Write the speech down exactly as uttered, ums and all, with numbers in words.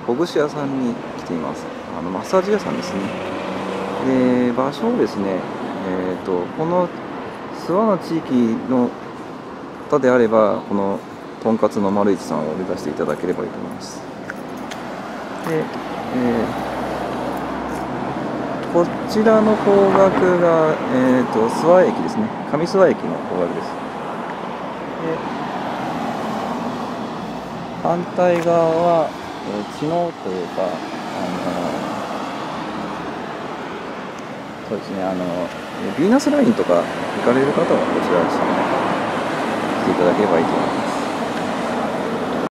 ほぐし屋さんに来ています。あのマッサージ屋さんですね。で、場所をですね、えーと、この諏訪の地域の方であれば、このとんかつの丸一さんを目指していただければいいと思います。で、えーこちらの方角が、えーと、諏訪駅ですね。上諏訪駅の方角です。で、反対側は、えー、知能というか、あのそうですね、あのヴィーナスラインとか行かれる方はこちらですね、来ていただければいいと思います。